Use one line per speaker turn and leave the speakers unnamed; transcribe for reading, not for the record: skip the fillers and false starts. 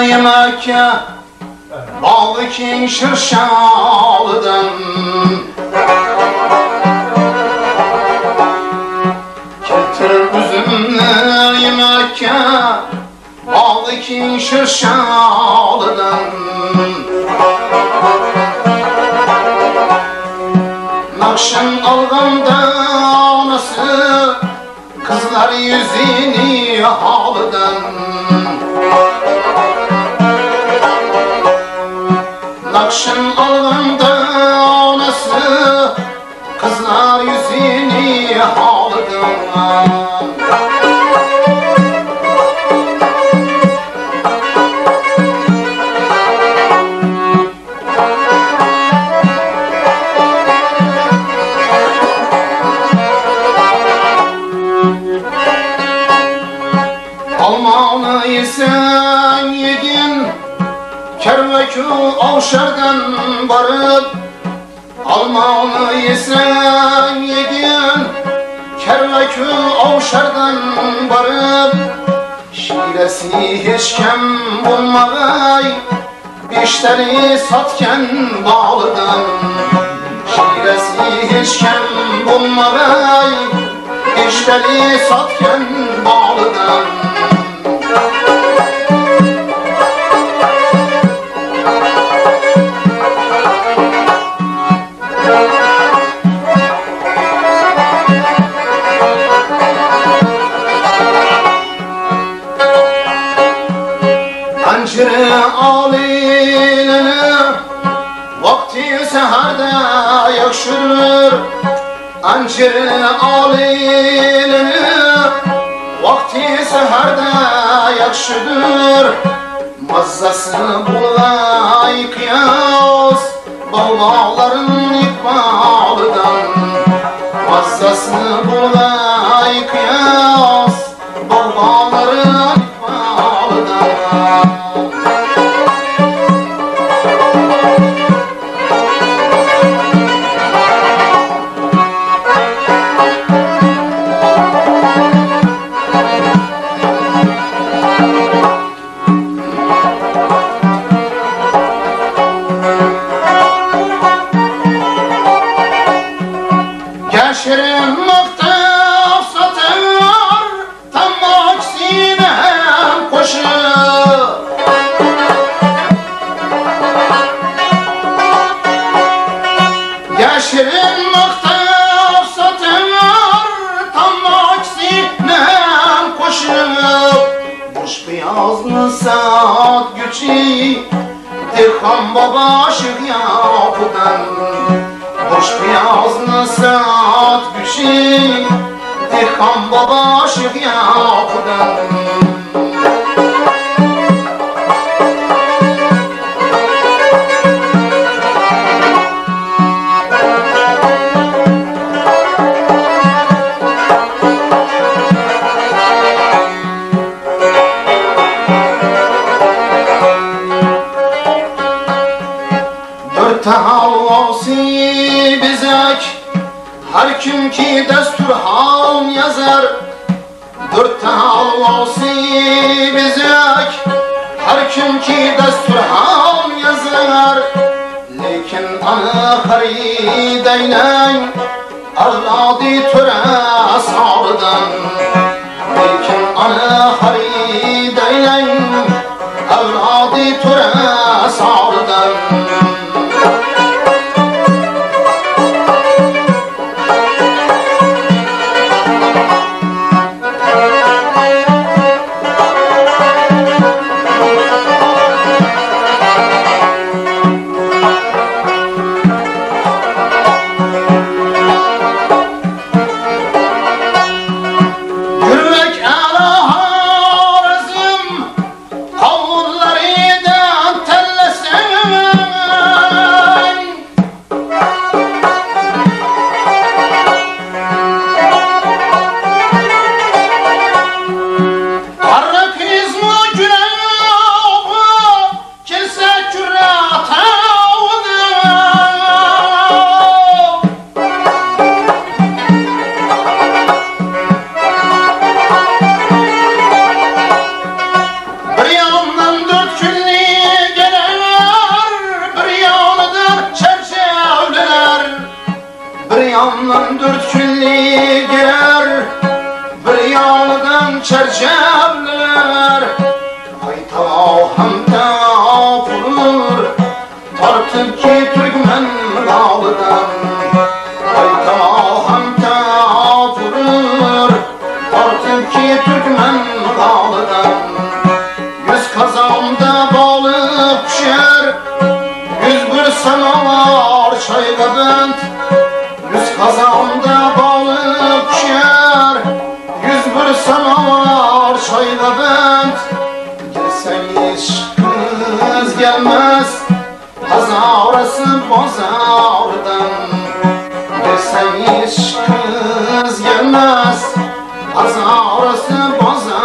Mekke bağlı ki şırşalıdan getir üzümleri Mekke bağlı ki şırşalıdan Nakşen alganda anası kızlar yüzünü halıdan Nakşen alganda anası kızlar yüzünü halıdan Almanı sen yedin kervekü avşardan varıp Almanı sen yedin kervekü avşardan varıp Şiresi hiç kem bulmagay Beşleri satken bağlıdan Şiresi hiç kem bulmagay Beşleri satken bağlıdan Ancire alilini vakti seherde yakşırır Ancire alilini vakti seherde yakşırır Mazzası bulay kıyas Bağların ikbalıdan Mazzası bulay kıyas Bağların ikbalıdan Şirin muhtaf satır tam aksine koşur Ya şirin muhtaf satır tam aksine koşur Boş beyazlı saat güçü Dirham baba şık yapıdan Boş beyazlı saat güçü Dirham baba şık yapıdan Dört havası bizek Her kim ki destur hal yazar Dört havası bizek Her kim ki destur hal yazar Lekin anı harideylen Avladı töre sağlıdan Lekin anı harideylen Avladı töre sağlıdan çerçevler Hayta hamda vurur Tartıp ki Türkmen dağlıdan Hayta hamda vurur Tartıp ki Türkmen dağlıdan Yüz kazanda balık pişer 101 semavar çayda bent Yüz kazanda balık pişer 101 semavar çayda bent Gelsen hiç kız gelmez Hazarası bozardan Gelsen hiç kız gelmez Hazarası bozardan